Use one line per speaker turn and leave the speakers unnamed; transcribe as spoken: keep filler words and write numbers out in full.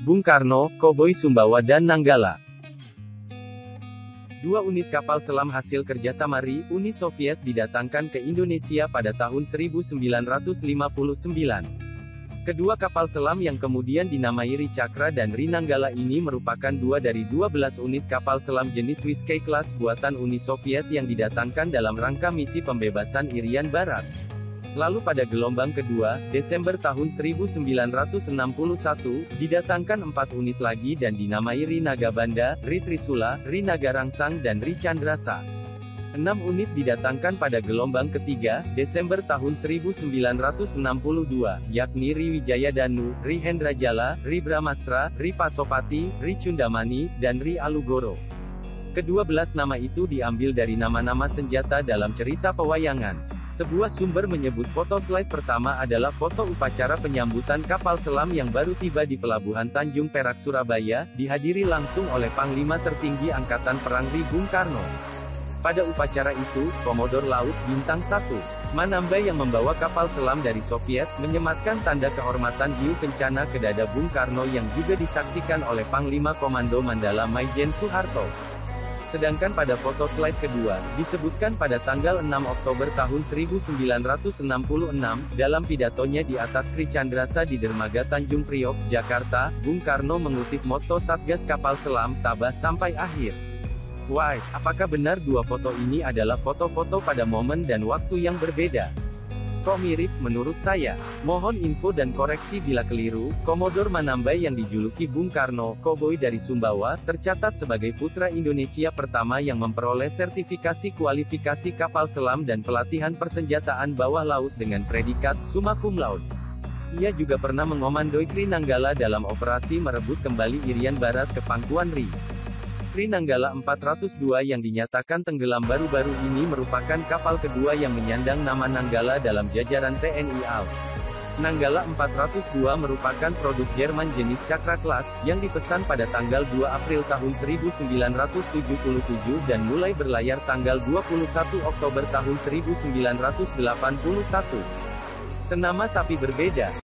Bung Karno, Koboi Sumbawa dan Nanggala. Dua unit kapal selam hasil kerjasama R I, Uni Soviet didatangkan ke Indonesia pada tahun seribu sembilan ratus lima puluh sembilan. Kedua kapal selam yang kemudian dinamai R I Cakra dan R I Nanggala ini merupakan dua dari dua belas unit kapal selam jenis Whiskey Class buatan Uni Soviet yang didatangkan dalam rangka misi pembebasan Irian Barat. Lalu pada gelombang kedua, Desember tahun seribu sembilan ratus enam puluh satu, didatangkan empat unit lagi dan dinamai R I Nagabanda, R I Trisula, R I Nagarangsang dan R I Chandrasa. Enam unit didatangkan pada gelombang ketiga, Desember tahun seribu sembilan ratus enam puluh dua, yakni R I Wijayadanu, R I Hendrajala, R I Brahmastra, R I Pasopati, R I Cundamani, dan R I Alugoro. Kedua belas nama itu diambil dari nama-nama senjata dalam cerita pewayangan. Sebuah sumber menyebut foto slide pertama adalah foto upacara penyambutan kapal selam yang baru tiba di Pelabuhan Tanjung Perak Surabaya, dihadiri langsung oleh Panglima Tertinggi Angkatan Perang R I Bung Karno. Pada upacara itu, Komodor Laut Bintang satu, Manambai yang membawa kapal selam dari Soviet, menyematkan tanda kehormatan hiu kencana ke dada Bung Karno yang juga disaksikan oleh Panglima Komando Mandala Maijen Soeharto. Sedangkan pada foto slide kedua, disebutkan pada tanggal enam Oktober tahun seribu sembilan ratus enam puluh enam, dalam pidatonya di atas Kri Chandrasa di Dermaga Tanjung Priok, Jakarta, Bung Karno mengutip moto Satgas Kapal Selam, tabah sampai akhir. Why, apakah benar dua foto ini adalah foto-foto pada momen dan waktu yang berbeda? Kok mirip, menurut saya? Mohon info dan koreksi bila keliru. Komodor Manambai yang dijuluki Bung Karno, Koboi dari Sumbawa, tercatat sebagai putra Indonesia pertama yang memperoleh sertifikasi kualifikasi kapal selam dan pelatihan persenjataan bawah laut dengan predikat summa cum laude. Ia juga pernah mengomandoi Kri Nanggala dalam operasi merebut kembali Irian Barat ke pangkuan R I. Kri Nanggala empat ratus dua yang dinyatakan tenggelam baru-baru ini merupakan kapal kedua yang menyandang nama Nanggala dalam jajaran T N I A U. Nanggala empat ratus dua merupakan produk Jerman jenis Cakra Class, yang dipesan pada tanggal dua April tahun seribu sembilan ratus tujuh puluh tujuh dan mulai berlayar tanggal dua puluh satu Oktober tahun seribu sembilan ratus delapan puluh satu. Senama tapi berbeda.